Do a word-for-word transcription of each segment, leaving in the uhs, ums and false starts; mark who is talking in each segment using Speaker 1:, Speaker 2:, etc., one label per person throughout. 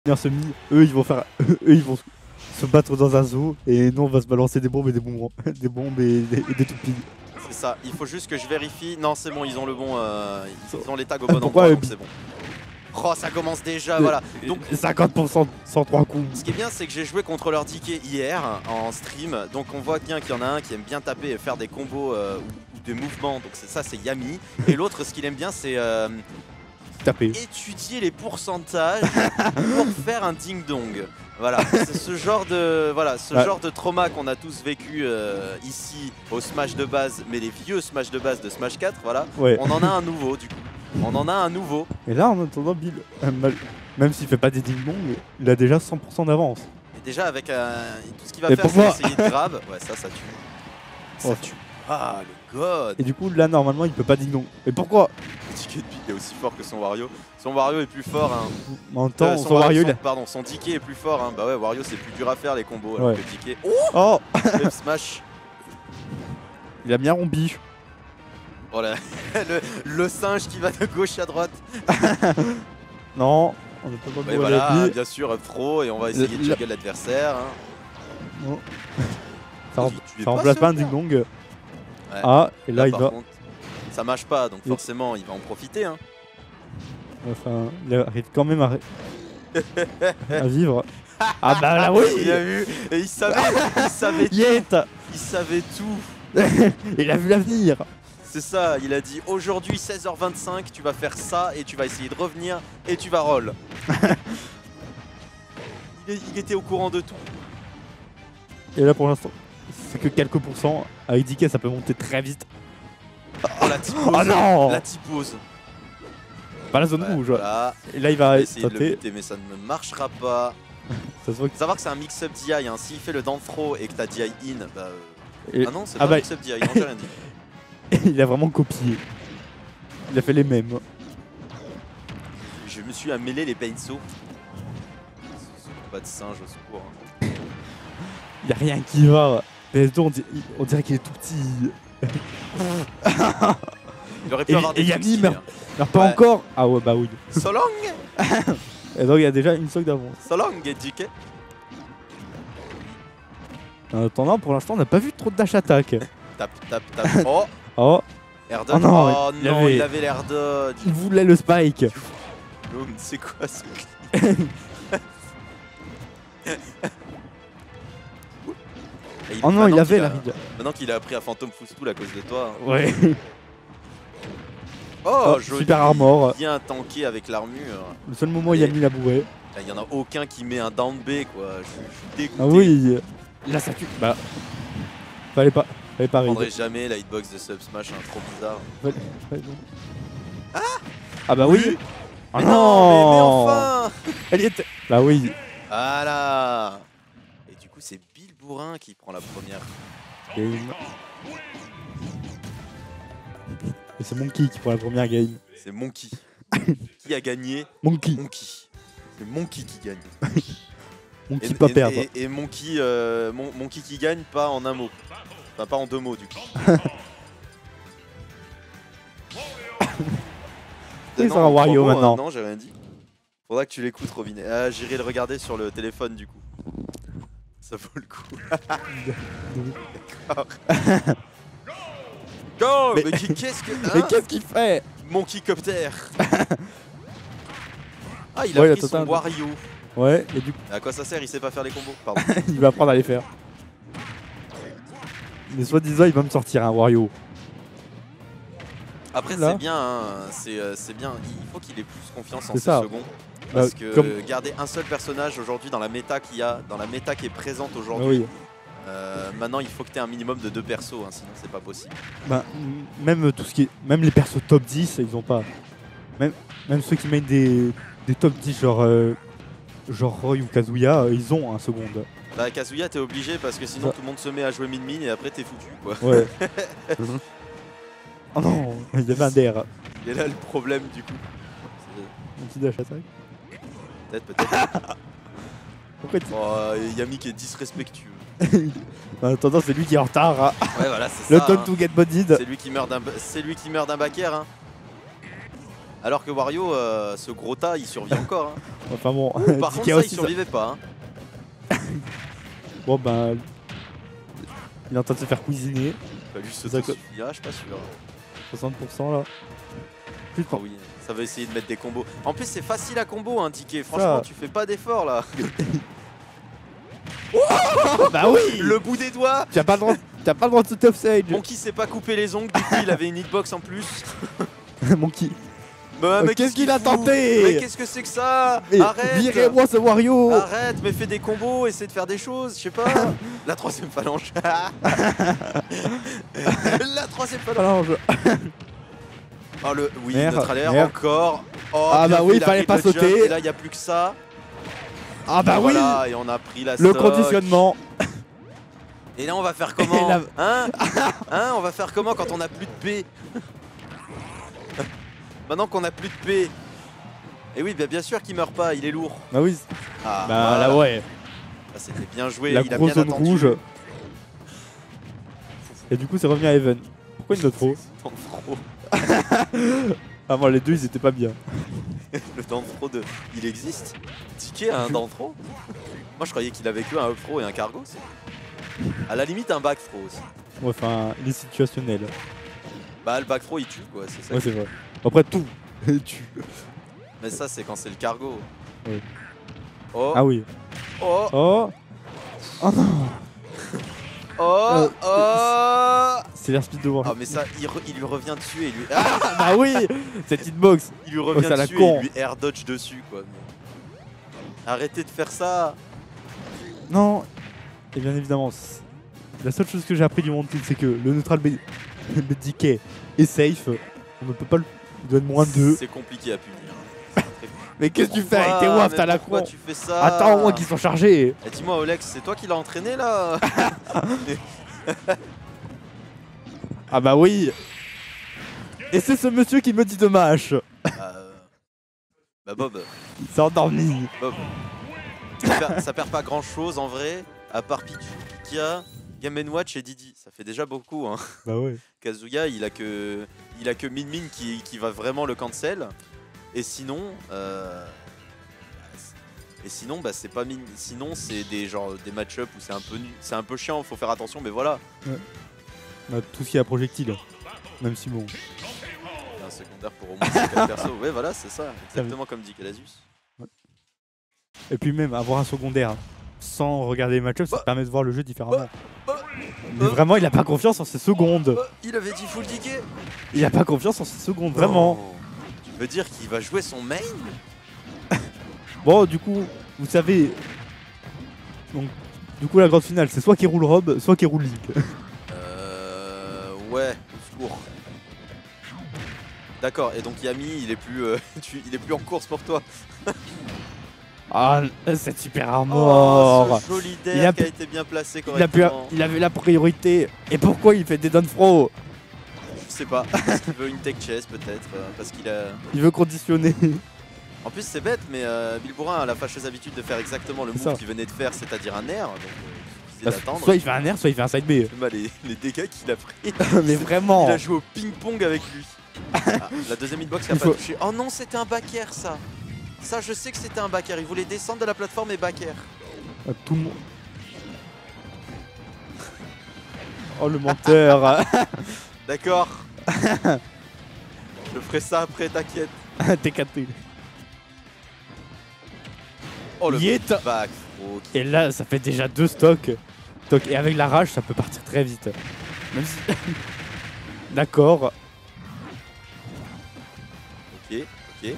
Speaker 1: semi, eux ils vont faire, eux ils vont se battre dans un zoo et nous on va se balancer des bombes et des bombes, des bombes et des, et des toupies.
Speaker 2: C'est ça, il faut juste que je vérifie. Non c'est bon, ils ont le bon, euh, ils ont les tags au bon
Speaker 1: Pourquoi
Speaker 2: endroit donc c'est bon. Oh ça commence déjà,
Speaker 1: euh,
Speaker 2: voilà. Donc
Speaker 1: cinquante pour cent sans trois coups.
Speaker 2: Ce qui est bien c'est que j'ai joué contre leur D K hier en stream. Donc on voit bien qu'il y en a un qui aime bien taper et faire des combos euh, ou, ou des mouvements. Donc ça c'est Yami. Et l'autre ce qu'il aime bien c'est euh,
Speaker 1: taper.
Speaker 2: Étudier les pourcentages pour faire un ding-dong. Voilà, c'est ce genre de voilà, ce
Speaker 1: ouais.
Speaker 2: genre de trauma qu'on a tous vécu euh, ici au Smash de base, mais les vieux Smash de base de Smash quatre, voilà. Ouais. On en a un nouveau du coup. On en a un nouveau.
Speaker 1: Et là en attendant Bill, euh, même s'il fait pas des ding-dong, il a déjà cent pour cent d'avance.
Speaker 2: Et déjà avec euh, tout ce qu'il va
Speaker 1: et
Speaker 2: faire c'est essayer de grab. Ouais ça ça tue. Ça oh. tue. Ah le god.
Speaker 1: Et du coup là normalement il peut pas ding-dong. Et pourquoi?
Speaker 2: D K est aussi fort que son Wario. Son Wario est plus fort hein.
Speaker 1: En temps, euh,
Speaker 2: son,
Speaker 1: son Wario,
Speaker 2: son,
Speaker 1: il a...
Speaker 2: Pardon, son D K est plus fort hein. Bah ouais Wario c'est plus dur à faire les combos alors
Speaker 1: ouais.
Speaker 2: que D K. Oh,
Speaker 1: oh
Speaker 2: Web smash.
Speaker 1: Il a bien rombi.
Speaker 2: Oh là, le, le singe qui va de gauche à droite.
Speaker 1: Non, on n'a pas le droit de
Speaker 2: voilà, bien sûr, up throw et on va essayer de juggle l'adversaire. Hein.
Speaker 1: Oh. Ça, rem ça remplace pas un ding-dong. Ouais. Ah, et là, là il va.
Speaker 2: Contre, ça mâche pas, donc forcément il va en profiter. Hein.
Speaker 1: Enfin, il arrive quand même à, à vivre. Ah bah là oui.
Speaker 2: Il a vu, et il savait, il savait tout.
Speaker 1: Yet.
Speaker 2: Il savait tout.
Speaker 1: Il a vu l'avenir.
Speaker 2: C'est ça, il a dit aujourd'hui seize heures vingt-cinq, tu vas faire ça et tu vas essayer de revenir et tu vas roll. il, il était au courant de tout.
Speaker 1: Et là pour l'instant, c'est que quelques pourcents. Avec D K ça peut monter très vite.
Speaker 2: Oh la typose.
Speaker 1: Oh non.
Speaker 2: La typose.
Speaker 1: Pas la zone
Speaker 2: ouais,
Speaker 1: rouge.
Speaker 2: Voilà.
Speaker 1: Et là il va
Speaker 2: essayer de le buter mais ça ne marchera pas.
Speaker 1: Ça se voit que...
Speaker 2: savoir que c'est un mix-up D I, hein. S'il fait le down throw et que t'as D I in, bah...
Speaker 1: Et...
Speaker 2: Ah non, c'est
Speaker 1: ah
Speaker 2: pas
Speaker 1: bah...
Speaker 2: un mix-up D I, non j'ai rien dit.
Speaker 1: Il a vraiment copié. Il a fait les mêmes.
Speaker 2: Je me suis amélioré les pinceaux. Pas de singe au secours. Hein.
Speaker 1: Il y a rien qui va. P S deux on, dir on dirait qu'il est tout petit.
Speaker 2: Il aurait pu et, avoir des
Speaker 1: et Yami meurt, meurt pas
Speaker 2: ouais.
Speaker 1: encore. Ah ouais bah oui.
Speaker 2: So long.
Speaker 1: Et donc il y a déjà une stock d'avance.
Speaker 2: So long, D K.
Speaker 1: En attendant pour l'instant on n'a pas vu trop de dash attack.
Speaker 2: Tape, tape, tape. Oh.
Speaker 1: Oh.
Speaker 2: Air dodge. Oh non, oh, il, non avait... il avait l'air dodge.
Speaker 1: Il voulait le spike.
Speaker 2: C'est quoi ce
Speaker 1: oh non, il avait la ride.
Speaker 2: Maintenant qu'il a appris à Phantom Footstool à cause de toi. Hein.
Speaker 1: Ouais.
Speaker 2: Oh, oh joli.
Speaker 1: Super armor.
Speaker 2: Bien tanké avec l'armure.
Speaker 1: Le seul moment où il a mis la bourrée.
Speaker 2: Il n'y en a aucun qui met un down B quoi. Je, je suis dégoûté.
Speaker 1: Ah oui. Là ça tue. Bah. Fallait pas. Fallait pas.
Speaker 2: Je prendrai jamais la hitbox de Sub Smash, hein, trop bizarre.
Speaker 1: Fallait... Fallait...
Speaker 2: Ah.
Speaker 1: Ah bah oui. oui. Oh
Speaker 2: mais
Speaker 1: non,
Speaker 2: non mais, mais enfin.
Speaker 1: Elle y était. Bah oui.
Speaker 2: Voilà. Et du coup c'est Bill Bourrin qui prend la première.
Speaker 1: Game. Et c'est Monkey qui prend la première game.
Speaker 2: C'est Monkey. Qui a gagné?
Speaker 1: Monkey.
Speaker 2: Monkey. C'est Monkey qui gagne.
Speaker 1: Monkey
Speaker 2: et,
Speaker 1: pas
Speaker 2: et,
Speaker 1: perdre.
Speaker 2: Et, et Monkey, euh, mon, Monkey qui gagne pas en un mot. Enfin pas en deux mots du coup.
Speaker 1: C'est un Wario
Speaker 2: mots,
Speaker 1: maintenant.
Speaker 2: Euh, non j'ai rien dit. Faudra que tu l'écoutes Robinet. Ah, j'irai le regarder sur le téléphone du coup. Ça vaut le coup. D'accord. Go. Mais, mais qu'est-ce que... Hein,
Speaker 1: mais qu'est-ce qu'il fait?
Speaker 2: Monkey Copter. Ah il a
Speaker 1: ouais,
Speaker 2: pris son Wario.
Speaker 1: Ouais, et du coup...
Speaker 2: À quoi ça sert? Il sait pas faire les combos. Pardon.
Speaker 1: Il va apprendre à les faire. Mais soi-disant il va me sortir un Wario.
Speaker 2: Après c'est bien, hein. c'est euh, bien, il faut qu'il ait plus confiance en ses
Speaker 1: ça.
Speaker 2: secondes. Parce
Speaker 1: bah,
Speaker 2: que
Speaker 1: comme...
Speaker 2: garder un seul personnage aujourd'hui dans la méta qu'il y a, dans la méta qui est présente aujourd'hui, oui. euh, maintenant il faut que tu aies un minimum de deux persos, hein, sinon c'est pas possible.
Speaker 1: Bah, même tout ce qui est, même les persos top dix, ils ont pas. Même, même ceux qui mettent des, des top dix genre, euh, genre Roy ou Kazuya, euh, ils ont un second.
Speaker 2: Bah Kazuya t'es obligé parce que sinon bah. tout le monde se met à jouer mid-min et après t'es foutu quoi.
Speaker 1: Ouais. Oh non, il y avait un D R.
Speaker 2: Il est là le problème du coup.
Speaker 1: Un petit dash attack.
Speaker 2: Peut-être, peut-être.
Speaker 1: Pourquoi tu...
Speaker 2: Oh, Yami qui est disrespectueux.
Speaker 1: En attendant, c'est lui qui est en retard. Hein.
Speaker 2: Ouais, voilà, c'est
Speaker 1: le
Speaker 2: ça.
Speaker 1: Le time
Speaker 2: hein.
Speaker 1: to get bodied.
Speaker 2: C'est lui qui meurt d'un c'est lui qui meurt d'un backer. Hein. Alors que Wario, euh, ce gros tas, il survit encore. Hein.
Speaker 1: Enfin bon.
Speaker 2: Par contre, ça, il survivait pas. Hein.
Speaker 1: Bon ben. Il est en train de se faire cuisiner.
Speaker 2: Il va lui sauter dessus. Ah, je suis pas sûr.
Speaker 1: soixante pour cent là. Plus de
Speaker 2: Ah oui, ça va essayer de mettre des combos. En plus, c'est facile à combo, hein, Ticket. Franchement, ça. Tu fais pas d'effort là.
Speaker 1: Oh bah oui.
Speaker 2: Le bout des doigts.
Speaker 1: T'as pas le droit, t'as pas le droit de sauter offside.
Speaker 2: Monkey s'est pas coupé les ongles, du coup il avait une hitbox en plus.
Speaker 1: Monkey.
Speaker 2: Bah,
Speaker 1: mais qu'est-ce qu'il a tenté?
Speaker 2: Mais qu'est-ce que c'est que ça?
Speaker 1: mais
Speaker 2: arrête.
Speaker 1: Virez-moi ce Wario.
Speaker 2: Arrête, mais fais des combos, essaie de faire des choses, je sais pas. La troisième phalange. La troisième phalange. Oh le, oui,
Speaker 1: merde,
Speaker 2: notre alerte
Speaker 1: merde.
Speaker 2: encore. Oh,
Speaker 1: ah bah oui, il
Speaker 2: il
Speaker 1: fallait pas sauter.
Speaker 2: Jump, et là, il n'y a plus que ça.
Speaker 1: Ah bah
Speaker 2: et
Speaker 1: oui.
Speaker 2: Voilà, et on a pris la
Speaker 1: Le
Speaker 2: stock.
Speaker 1: conditionnement.
Speaker 2: Et là, on va faire comment? Hein? Hein? On va faire comment quand on a plus de P? Maintenant qu'on a plus de P. Et oui, bah bien sûr qu'il meurt pas, il est lourd.
Speaker 1: Bah oui.
Speaker 2: Ah,
Speaker 1: bah
Speaker 2: voilà.
Speaker 1: là ouais.
Speaker 2: Ah, c'était bien joué,
Speaker 1: La
Speaker 2: il a
Speaker 1: grosse
Speaker 2: bien
Speaker 1: zone
Speaker 2: attendu.
Speaker 1: rouge. Et du coup, c'est revenu à Even. Pourquoi il note trop? Ah bon, les deux ils étaient pas bien.
Speaker 2: Le Danfro de. Il existe? Ticket a un Danfro? Moi je croyais qu'il avait que un Upthrow et un Cargo. À la limite un Backthrow aussi.
Speaker 1: Ouais, enfin, il est situationnel.
Speaker 2: Bah le Backthrow il tue quoi, c'est ça.
Speaker 1: Ouais, c'est vrai. Après tout, il tue.
Speaker 2: Mais ça c'est quand c'est le Cargo.
Speaker 1: Oui.
Speaker 2: Oh.
Speaker 1: Ah oui.
Speaker 2: Oh.
Speaker 1: Oh. Oh non.
Speaker 2: Oh. Oh.
Speaker 1: C'est l'air speed de Wario.
Speaker 2: Ah mais ça, il, re il lui revient dessus et lui... Ah
Speaker 1: bah oui. Cette hitbox.
Speaker 2: Il lui revient
Speaker 1: oh,
Speaker 2: dessus et il lui air dodge dessus quoi. Mais... Arrêtez de faire ça.
Speaker 1: Non. Et bien évidemment, la seule chose que j'ai appris du monde c'est que le neutral B D K est safe. On ne peut pas le... Il doit être moins deux.
Speaker 2: C'est compliqué à punir.
Speaker 1: Mais qu'est-ce que tu fais avec tes wafts à la con?
Speaker 2: Pourquoi tu fais ça?
Speaker 1: Attends, au moins qu'ils sont chargés.
Speaker 2: Eh, dis-moi Olex, c'est toi qui l'as entraîné là?
Speaker 1: Ah bah oui. Et c'est ce monsieur qui me dit dommage.
Speaker 2: Euh... Bah Bob.
Speaker 1: Il s'est endormi.
Speaker 2: Bob. Ça perd, ça perd pas grand chose en vrai, à part Pichu, Kia, Game and Watch et Didi. Ça fait déjà beaucoup hein.
Speaker 1: Bah ouais.
Speaker 2: Kazuya il a que il a que Min Min qui, qui va vraiment le cancel. Et sinon, euh... et sinon bah c'est pas Min. Sinon c'est des genre des match-up où c'est un peu c'est un peu chiant, faut faire attention, mais voilà.
Speaker 1: Ouais. Bah, tout ce qui est à projectile. Même si bon.
Speaker 2: Un secondaire pour au moins cinq perso. Ouais voilà c'est ça, exactement comme dit Kalasus.
Speaker 1: Ouais. Et puis même avoir un secondaire sans regarder les match-ups, ça
Speaker 2: bah,
Speaker 1: permet de voir le jeu différemment.
Speaker 2: Bah, bah,
Speaker 1: Mais bah, vraiment il a pas confiance en ses secondes.
Speaker 2: Bah, il avait dit full D K.
Speaker 1: Il a pas confiance en ses secondes, vraiment.
Speaker 2: Oh. Tu veux dire qu'il va jouer son main?
Speaker 1: Bon du coup, vous savez. Donc du coup la grande finale c'est soit qui roule Rob, soit qui roule Link.
Speaker 2: Euh. Ouais, au secours. D'accord, et donc Yami il est plus euh, tu, il est plus en course pour toi.
Speaker 1: Ah, cette super armor.
Speaker 2: Oh, ce joli
Speaker 1: il
Speaker 2: deck
Speaker 1: a,
Speaker 2: qui a été bien placé
Speaker 1: il, a pu, il avait la priorité. Et pourquoi il fait des downfro?
Speaker 2: Je sais pas, parce qu'il veut une tech chase peut-être, euh, parce qu'il a...
Speaker 1: Il veut conditionner.
Speaker 2: En plus c'est bête, mais euh, Bilbourun a la fâcheuse habitude de faire exactement le move qu'il venait de faire, c'est-à-dire un air. Donc euh, il suffisait d'attendre.
Speaker 1: Soit il fait un air, soit il fait un side B.
Speaker 2: Bah, les, les dégâts qu'il a pris.
Speaker 1: Mais vraiment.
Speaker 2: Il a joué au ping-pong avec lui. Ah, la deuxième hitbox qui a pas faut... touché. Oh non, c'était un back air ça. Ça, je sais que c'était un back air. Il voulait descendre de la plateforme et back air.
Speaker 1: Ah, tout le monde. Oh le menteur.
Speaker 2: D'accord. Je ferai ça après, t'inquiète.
Speaker 1: T'es capté.
Speaker 2: Oh le
Speaker 1: Yeet.
Speaker 2: back. Okay.
Speaker 1: Et là, ça fait déjà deux stocks. Et avec la rage, ça peut partir très vite. Même si... D'accord.
Speaker 2: Ok, ok.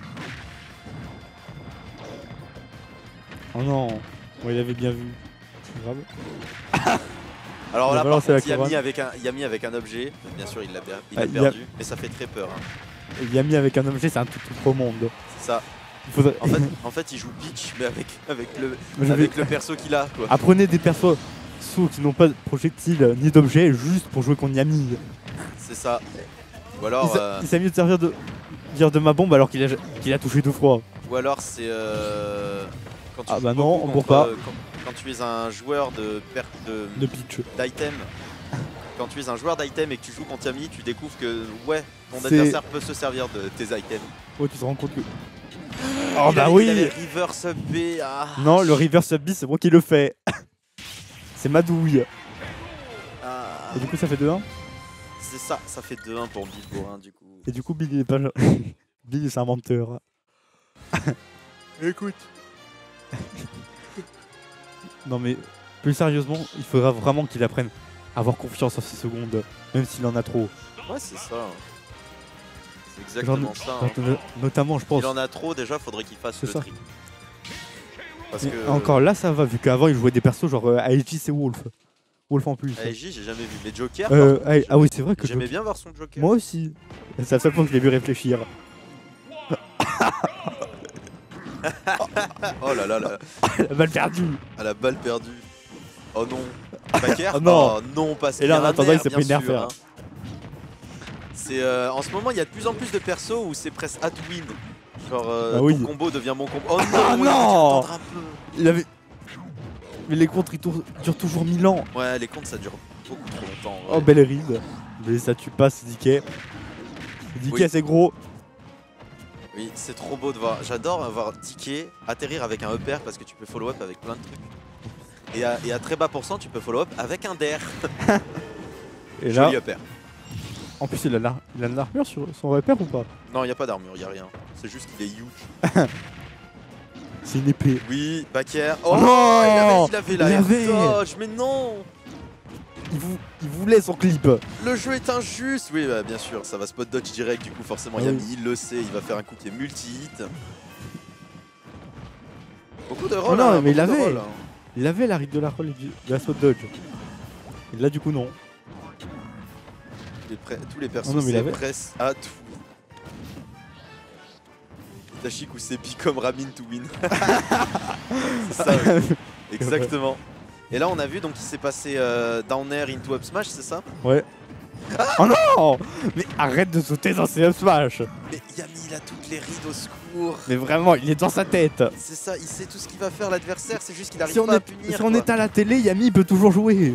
Speaker 1: Oh non, bon, il avait bien vu. C'est grave.
Speaker 2: Alors là, par contre, Yami avec, un, Yami avec un objet, bien sûr, il l'a per il ah, perdu, a... mais ça fait très peur. Hein.
Speaker 1: Yami avec un objet, c'est un tout autre monde.
Speaker 2: C'est ça.
Speaker 1: Il faudrait...
Speaker 2: en, fait, en fait, il joue Peach, mais avec, avec, le, avec vais... le perso qu'il a. Quoi.
Speaker 1: Apprenez des persos qui n'ont pas de projectiles ni d'objets juste pour jouer contre Yami.
Speaker 2: C'est ça. Ou alors.
Speaker 1: Il
Speaker 2: euh...
Speaker 1: s'est mieux de servir de, dire de ma bombe alors qu'il a, qu'il a touché deux fois.
Speaker 2: Ou alors, c'est. Euh... Quand tu
Speaker 1: ah bah non, on
Speaker 2: contre,
Speaker 1: pas.
Speaker 2: Euh, quand, quand tu es un joueur de perte de
Speaker 1: de pitch
Speaker 2: d'item, quand tu es un joueur d'item et que tu joues contre Yami, tu découvres que ouais, ton
Speaker 1: C'est-
Speaker 2: adversaire peut se servir de tes items.
Speaker 1: Oh, tu te rends compte que. Oh
Speaker 2: Il
Speaker 1: bah
Speaker 2: avait-
Speaker 1: oui
Speaker 2: il avait River Sub B. Ah,
Speaker 1: Non, le reverse sub B, c'est moi qui le fais. C'est ma douille.
Speaker 2: ah.
Speaker 1: Et du coup, ça fait deux un.
Speaker 2: C'est ça, ça fait deux un pour Bill Borin du coup.
Speaker 1: Et du coup, Billy est pas. Billy, c'est un menteur.
Speaker 2: Écoute.
Speaker 1: Non, mais plus sérieusement, il faudra vraiment qu'il apprenne à avoir confiance en ses secondes, même s'il en a trop.
Speaker 2: Ouais, c'est ça. C'est
Speaker 1: Genre,
Speaker 2: exactement ça.
Speaker 1: genre,
Speaker 2: hein.
Speaker 1: no- notamment, je pense.
Speaker 2: Il en a trop, déjà, faudrait qu'il fasse
Speaker 1: C'est
Speaker 2: le
Speaker 1: ça.
Speaker 2: tri. Parce
Speaker 1: Mais
Speaker 2: que.
Speaker 1: Encore là, ça va, vu qu'avant, il jouait des persos genre euh, A I G, c'est Wolf. Wolf en plus.
Speaker 2: A I J, j'ai jamais vu. Mais Joker,
Speaker 1: Euh,
Speaker 2: par contre,
Speaker 1: ah, ah oui, c'est vrai que
Speaker 2: j'aimais
Speaker 1: Joker-
Speaker 2: bien voir son Joker.
Speaker 1: Moi aussi. C'est la seule fois que je l'ai vu réfléchir.
Speaker 2: Oh là là là.
Speaker 1: La balle perdue.
Speaker 2: À la balle perdue. Oh non. Baker
Speaker 1: Oh non.
Speaker 2: Oh non, parce
Speaker 1: Et là,
Speaker 2: qu'il y
Speaker 1: en
Speaker 2: a un
Speaker 1: attendant, il
Speaker 2: nerf,
Speaker 1: s'est
Speaker 2: bien
Speaker 1: pris nerf,
Speaker 2: sûr,
Speaker 1: hein.
Speaker 2: C'est euh, en ce moment, il y a de plus en plus de persos où c'est presque at win. Genre, euh,
Speaker 1: Ah oui.
Speaker 2: ton combo devient mon combo. Oh non,
Speaker 1: Ah
Speaker 2: ouais,
Speaker 1: non.
Speaker 2: il faut attendre un peu.
Speaker 1: Il avait. Mais les contres, ils tour- durent toujours mille ans.
Speaker 2: Ouais, les comptes, ça dure beaucoup trop longtemps.
Speaker 1: Oh,
Speaker 2: ouais.
Speaker 1: belle ride. Mais ça tue pas, c'est D K. D K,
Speaker 2: Oui.
Speaker 1: c'est gros.
Speaker 2: Oui, c'est trop beau de voir. J'adore voir D K atterrir avec un upper parce que tu peux follow up avec plein de trucs. Et à, et à très bas pourcent, tu peux follow up avec un dair.
Speaker 1: Et là,
Speaker 2: Joli upper.
Speaker 1: en plus, il a l'ar- il a de l'armure sur son repère ou pas?
Speaker 2: Non, il n'y a pas d'armure, il n'y a rien. C'est juste qu'il est huge.
Speaker 1: C'est une épée.
Speaker 2: Oui, Baker. Oh,
Speaker 1: non,
Speaker 2: il avait, il avait
Speaker 1: il
Speaker 2: la air
Speaker 1: avait.
Speaker 2: dodge, mais non.
Speaker 1: Il, vou- il voulait son clip.
Speaker 2: Le jeu est injuste. Oui, bah, bien sûr, ça va spot dodge direct. Du coup, forcément,
Speaker 1: Ah
Speaker 2: Yami,
Speaker 1: oui.
Speaker 2: il le sait. Il va faire un coup qui est multi-hit. Beaucoup de
Speaker 1: Oh
Speaker 2: rolls.
Speaker 1: non,
Speaker 2: hein,
Speaker 1: mais il
Speaker 2: beaucoup de
Speaker 1: avait.
Speaker 2: rolls, hein.
Speaker 1: Il avait la ride de la roll et du- de la saut dodge. Et là, du coup, non.
Speaker 2: Les pré- Tous les persos,
Speaker 1: Oh non, mais il
Speaker 2: c'est
Speaker 1: avait.
Speaker 2: presse à tout. Tashik ou Sepi comme Ramin to win. C'est ça, oui. Exactement. Et là, on a vu, donc il s'est passé euh, down air into up smash, c'est ça?
Speaker 1: Ouais. Oh non! Mais arrête de sauter dans ses up smash!
Speaker 2: Mais Yami, il a toutes les rides au secours.
Speaker 1: Mais vraiment, il est dans sa tête!
Speaker 2: C'est ça, il sait tout ce qu'il va faire, l'adversaire, c'est juste qu'il arrive
Speaker 1: Si on,
Speaker 2: pas à
Speaker 1: est,
Speaker 2: punir.
Speaker 1: si on
Speaker 2: quoi.
Speaker 1: est à la télé, Yami il peut toujours jouer!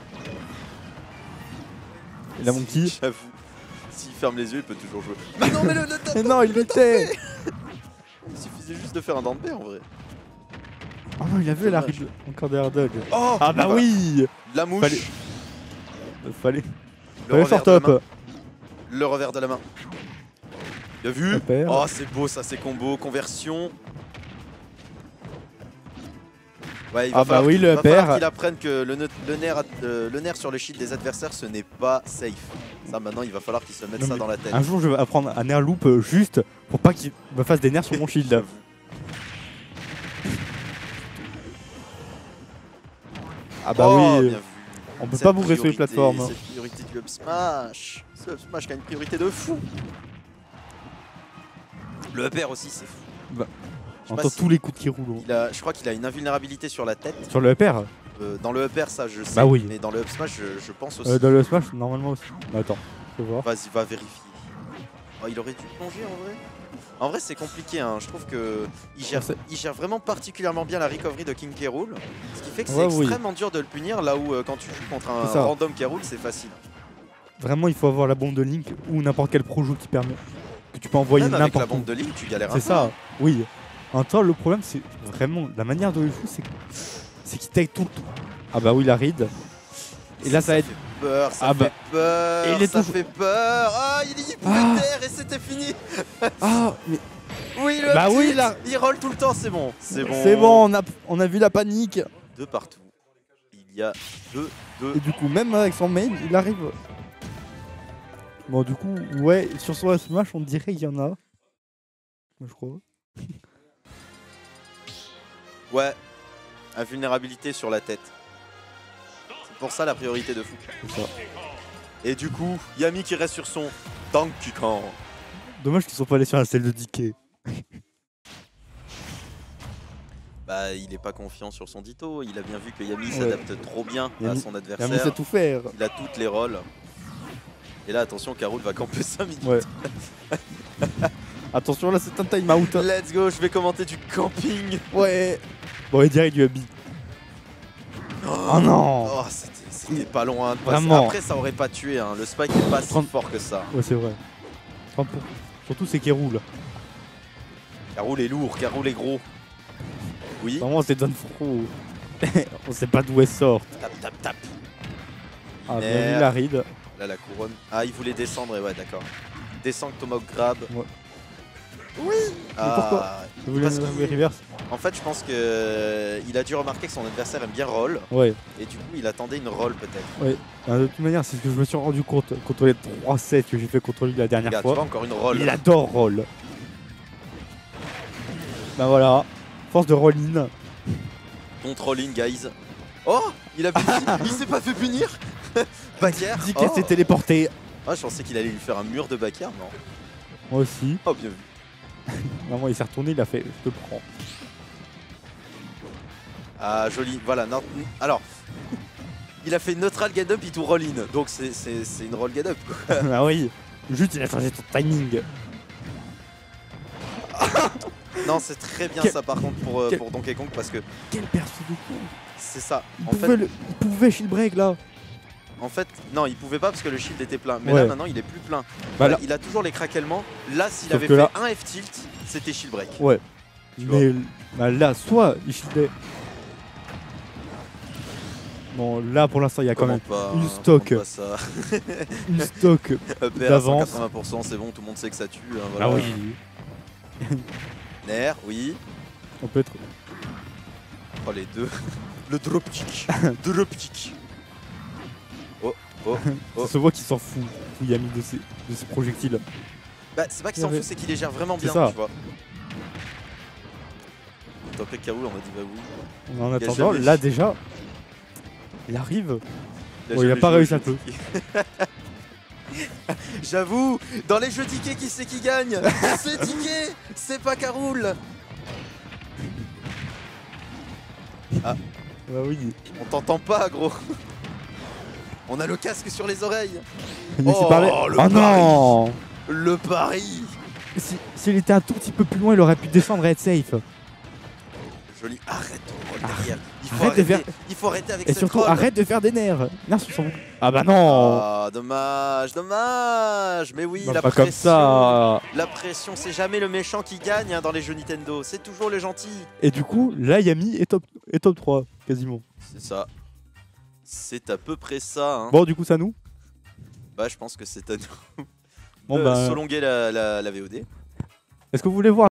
Speaker 1: Et là, mon petit.
Speaker 2: J'avoue. S'il ferme les yeux, il peut toujours jouer. Mais non, mais le, le,
Speaker 1: Mais non, il l'était!
Speaker 2: Il suffisait juste de faire un down B en vrai.
Speaker 1: Oh non, il avait la ride encore derrière dodge.
Speaker 2: Oh
Speaker 1: Ah bah oui!
Speaker 2: La mouche.
Speaker 1: Fallait- Fallait.
Speaker 2: Le
Speaker 1: Fallait
Speaker 2: revers
Speaker 1: short
Speaker 2: de la
Speaker 1: up!
Speaker 2: main. Le revers de la main. Bien vu.
Speaker 1: Upper.
Speaker 2: Oh, c'est beau ça, ces combos, conversion. Ouais, il va
Speaker 1: Ah bah
Speaker 2: falloir
Speaker 1: oui,
Speaker 2: qu'il-
Speaker 1: le
Speaker 2: va falloir
Speaker 1: upper.
Speaker 2: qu'il apprenne que le, ne- le, nerf, euh, le nerf sur le shield des adversaires, ce n'est pas safe. Ça, maintenant, il va falloir qu'il se mette
Speaker 1: Non,
Speaker 2: ça
Speaker 1: mais
Speaker 2: dans la tête.
Speaker 1: Un jour, je vais apprendre un air loop euh, juste pour pas qu'il me fasse des nerfs sur mon shield.
Speaker 2: J'avoue.
Speaker 1: Ah bah
Speaker 2: Oh,
Speaker 1: oui!
Speaker 2: bien vu.
Speaker 1: On peut
Speaker 2: Cette
Speaker 1: pas bourrer sur les
Speaker 2: priorité,
Speaker 1: plateformes. hein.
Speaker 2: Cette priorité du up smash. Ce up smash qui a une priorité de fou. Le upper aussi, c'est fou.
Speaker 1: Bah,
Speaker 2: Je sais
Speaker 1: On
Speaker 2: pas
Speaker 1: entend
Speaker 2: si-
Speaker 1: tous les coups qui roulent.
Speaker 2: il a- je crois qu'il a une invulnérabilité sur la tête.
Speaker 1: Sur le upper?
Speaker 2: Euh, dans le upper, ça je sais.
Speaker 1: Bah oui.
Speaker 2: Mais dans le up smash, je, je pense aussi.
Speaker 1: Euh, dans le smash, normalement aussi. Bah, attends, faut voir.
Speaker 2: Vas-y, va vérifier. Oh, il aurait dû plonger en vrai. En vrai, c'est compliqué. Hein. Je trouve que il gère,
Speaker 1: On sait-
Speaker 2: il gère vraiment particulièrement bien la recovery de King K. Rool. Ce qui fait que c'est
Speaker 1: Ouais, oui.
Speaker 2: extrêmement dur de le punir. Là où euh, quand tu joues contre un
Speaker 1: C'est ça.
Speaker 2: random K. Rool, c'est facile.
Speaker 1: Vraiment, il faut avoir la bombe de Link ou n'importe quel projo qui permet que tu peux envoyer
Speaker 2: Même avec la
Speaker 1: n'importe où.
Speaker 2: bombe de Link, tu galères un
Speaker 1: C'est
Speaker 2: peu.
Speaker 1: ça, oui. En toi, le problème, c'est vraiment la manière dont il joue, c'est c'est qu'il take tout le temps. Ah bah oui, la ride. Et là, ça va être.
Speaker 2: fait peur, ça
Speaker 1: Ah
Speaker 2: fait
Speaker 1: bah.
Speaker 2: peur,
Speaker 1: Et il est
Speaker 2: ça
Speaker 1: toujours-
Speaker 2: fait peur. Ah, il, il pouvait
Speaker 1: Ah.
Speaker 2: taire et c'était fini.
Speaker 1: Ah, mais
Speaker 2: Oui, le
Speaker 1: Bah
Speaker 2: petit,
Speaker 1: oui, là.
Speaker 2: il roll tout le temps, c'est bon. C'est bon.
Speaker 1: c'est bon, on a, on a vu la panique.
Speaker 2: De partout. Il y a deux, deux.
Speaker 1: Et du coup, même avec son main, il arrive. Bon, du coup, ouais, sur son smash, on dirait qu'il y en a. Moi, je crois.
Speaker 2: Ouais. Invulnérabilité sur la tête. C'est pour ça la priorité de fou.
Speaker 1: C'est ça.
Speaker 2: Et du coup, Yami qui reste sur son Donkey Kong.
Speaker 1: Dommage qu'ils sont pas allés sur la selle de D K.
Speaker 2: Bah, il est pas confiant sur son Ditto. Il a bien vu que Yami
Speaker 1: Ouais.
Speaker 2: s'adapte trop bien à
Speaker 1: Yami-
Speaker 2: son
Speaker 1: Il a
Speaker 2: adversaire.
Speaker 1: mis à tout faire.
Speaker 2: Il a toutes les rôles. Et là, attention, K. Rool va camper cinq minutes.
Speaker 1: Ouais. Attention, là, c'est un time out.
Speaker 2: Let's go, je vais commenter du camping.
Speaker 1: Ouais. Bon, il dirait du habit. Oh non.
Speaker 2: Oh, c'était C'était pas loin de passer.
Speaker 1: Vraiment.
Speaker 2: Après, ça aurait pas tué. Hein. Le spike est pas si
Speaker 1: trente
Speaker 2: fort que ça.
Speaker 1: Ouais, c'est vrai. trente pour cent. Surtout, c'est qu'il roule.
Speaker 2: Carroul est lourd, Carroul est gros. Oui.
Speaker 1: Vraiment, c'est Don Fro. On sait pas d'où elle sort.
Speaker 2: Tap, tap, tap.
Speaker 1: Ah, bien
Speaker 2: Merde.
Speaker 1: vu la ride.
Speaker 2: Là, la couronne. Ah, il voulait descendre, et ouais, d'accord. Descend que Tomahawk grab.
Speaker 1: Ouais.
Speaker 2: Oui. Ah,
Speaker 1: pourquoi Vous voulez
Speaker 2: parce
Speaker 1: une
Speaker 2: qu'il-
Speaker 1: reverse?
Speaker 2: En fait, je pense que euh, il a dû remarquer que son adversaire aime bien roll.
Speaker 1: Ouais.
Speaker 2: Et du coup, il attendait une roll peut-être.
Speaker 1: Ouais. Euh, de toute manière, c'est ce que je me suis rendu compte contre les trois sets que j'ai fait contre lui la dernière
Speaker 2: Regarde, tu vois
Speaker 1: fois.
Speaker 2: encore une roll.
Speaker 1: Il adore roll. Bah voilà. Force de roll-in.
Speaker 2: Controlling, guys. Oh, il a puni. Il s'est pas fait punir. Backer.
Speaker 1: Dit
Speaker 2: Oh.
Speaker 1: qu'elle s'est téléportée.
Speaker 2: Ah, je pensais qu'il allait lui faire un mur de backer, non.
Speaker 1: Moi aussi.
Speaker 2: Oh, bien vu.
Speaker 1: Vraiment, il s'est retourné, il a fait je te prends.
Speaker 2: Ah, joli. Voilà. Non, alors, il a fait neutral get up et tout roll in. Donc, c'est c'est- c'est une roll get up. Quoi.
Speaker 1: Ah oui. Juste, il a changé ton timing.
Speaker 2: Non, c'est très bien
Speaker 1: Quel-
Speaker 2: ça par contre pour, euh,
Speaker 1: quel-
Speaker 2: pour Donkey Kong parce que
Speaker 1: Quel perso de con.
Speaker 2: c'est ça.
Speaker 1: Il
Speaker 2: En
Speaker 1: pouvait,
Speaker 2: fait,
Speaker 1: le... il pouvait shield break là.
Speaker 2: en fait, non, il pouvait pas parce que le shield était plein. Mais
Speaker 1: Ouais.
Speaker 2: là, maintenant, il est plus plein.
Speaker 1: Bah
Speaker 2: Là,
Speaker 1: là.
Speaker 2: il a toujours les craquements. Là, s'il
Speaker 1: Sauf
Speaker 2: avait
Speaker 1: que
Speaker 2: fait
Speaker 1: là-
Speaker 2: un F-tilt, c'était shield break.
Speaker 1: Ouais.
Speaker 2: Tu
Speaker 1: Mais bah, là, soit il shieldait. Bon, là pour l'instant, il y a quand
Speaker 2: Comment
Speaker 1: même
Speaker 2: pas,
Speaker 1: une
Speaker 2: hein,
Speaker 1: stock.
Speaker 2: comment pas ça.
Speaker 1: une stock
Speaker 2: Upper à
Speaker 1: d'avance.
Speaker 2: cent quatre-vingts pour cent, c'est bon, tout le monde sait que ça tue. Hein,
Speaker 1: Ah
Speaker 2: voilà.
Speaker 1: oui.
Speaker 2: Nair, oui.
Speaker 1: On peut être.
Speaker 2: Oh, les deux. Le dropkick. Dropkick. Oh, oh, oh.
Speaker 1: Ça se voit qu'il s'en fout. Yami de ses, de ses projectiles.
Speaker 2: Bah, c'est pas qu'il s'en
Speaker 1: Ouais.
Speaker 2: fout, c'est qu'il les gère vraiment
Speaker 1: C'est
Speaker 2: bien,
Speaker 1: ça.
Speaker 2: tu vois. Tant que Karou, on a dit bah oui.
Speaker 1: En
Speaker 2: Il a
Speaker 1: attendant,
Speaker 2: jamais-
Speaker 1: là déjà, il arrive.
Speaker 2: Il a,
Speaker 1: Bon, il a
Speaker 2: jamais
Speaker 1: pas
Speaker 2: joué au
Speaker 1: réussi
Speaker 2: jeu
Speaker 1: un peu.
Speaker 2: ticket. J'avoue, dans les jeux tickets, qui c'est qui gagne? C'est Ticket, c'est pas Caroul.
Speaker 1: Bah oui.
Speaker 2: On t'entend pas, gros. On a le casque sur les oreilles.
Speaker 1: Il laissait
Speaker 2: Oh,
Speaker 1: parler.
Speaker 2: le
Speaker 1: Oh non.
Speaker 2: Le pari.
Speaker 1: Si- S'il était un tout petit peu plus loin, il aurait pu descendre et être safe.
Speaker 2: Joli. Arrête ton rôle derrière. Il faut,
Speaker 1: Arrête de
Speaker 2: arrêter.
Speaker 1: faire-
Speaker 2: Il faut arrêter avec
Speaker 1: Et
Speaker 2: cette
Speaker 1: surtout,
Speaker 2: roll.
Speaker 1: arrête de faire des nerfs. Nerfs sont. Ah bah non.
Speaker 2: Ah, dommage, dommage. Mais oui,
Speaker 1: Bah,
Speaker 2: la
Speaker 1: pas
Speaker 2: pression.
Speaker 1: comme ça.
Speaker 2: La pression, c'est jamais le méchant qui gagne hein, dans les jeux Nintendo. C'est toujours le gentil.
Speaker 1: Et du coup, là, Yami est top, est top trois, quasiment.
Speaker 2: C'est ça. C'est à peu près ça. Hein.
Speaker 1: Bon, du coup, ça nous.
Speaker 2: Bah, je pense que c'est à nous.
Speaker 1: Bon,
Speaker 2: Euh,
Speaker 1: bah.
Speaker 2: Solonguer la, la, la V O D.
Speaker 1: Est-ce que vous voulez voir